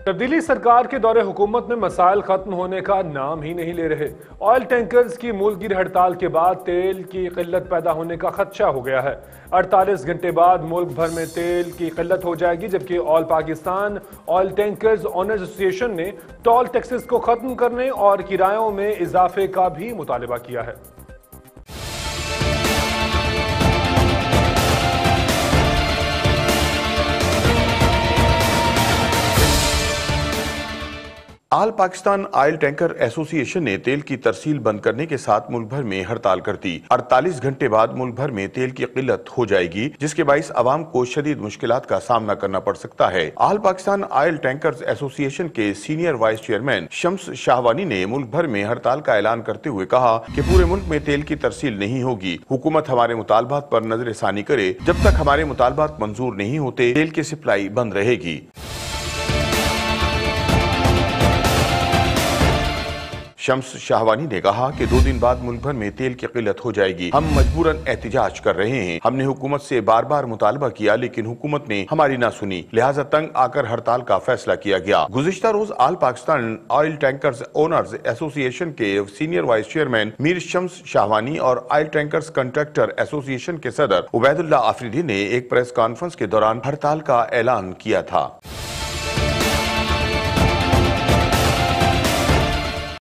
तब्दीली सरकार के दौरे हुकूमत में मसाइल खत्म होने का नाम ही नहीं ले रहे। ऑयल टैंकर्स की मुल्कगिर हड़ताल के बाद तेल की किल्लत पैदा होने का खदशा हो गया है। 48 घंटे बाद मुल्क भर में तेल की किल्लत हो जाएगी, जबकि all Pakistan oil tankers owners association ने टोल टैक्सेस को खत्म करने और किरायों में इजाफे का भी मुतालबा किया है। All Pakistan oil tanker association ने तेल की तरसील बंद करने के साथ मुल्क भर में हड़ताल कर दी। 48 घंटे बाद मुल्क भर में तेल की किल्लत हो जाएगी, जिसके बाइस आवाम को शदीद मुश्किलात का सामना करना पड़ सकता है। All Pakistan oil tankers association के senior vice chairman Shams Shahwani ने मुल्क भर में हड़ताल का ऐलान करते हुए कहा कि पूरे मुल्क में तेल की तरसील नहीं होगी। हुकूमत हमारे मुतालबात पर नजरसानी करे, जब तक हमारे मुतालबात मंजूर नहीं होते तेल की सप्लाई बंद रहेगी। शम्स शाहवानी ने कहा कि 2 दिन बाद मुल्क भर में तेल की किल्लत हो जाएगी। हम मजबूरन एहतिजाज कर रहे हैं। हमने हुकूमत से बार बार मुतालबा किया, लेकिन हुकूमत ने हमारी ना सुनी, लिहाजा तंग आकर हड़ताल का फैसला किया गया। गुज़िश्ता रोज all Pakistan oil tankers owners association के senior vice chairman Mir Shams Shahwani और ऑयल टैंकर्स कंट्रैक्टर एसोसिएशन के सदर उबैदुल्लाह आफरीदी ने एक प्रेस कॉन्फ्रेंस के दौरान हड़ताल का ऐलान किया था।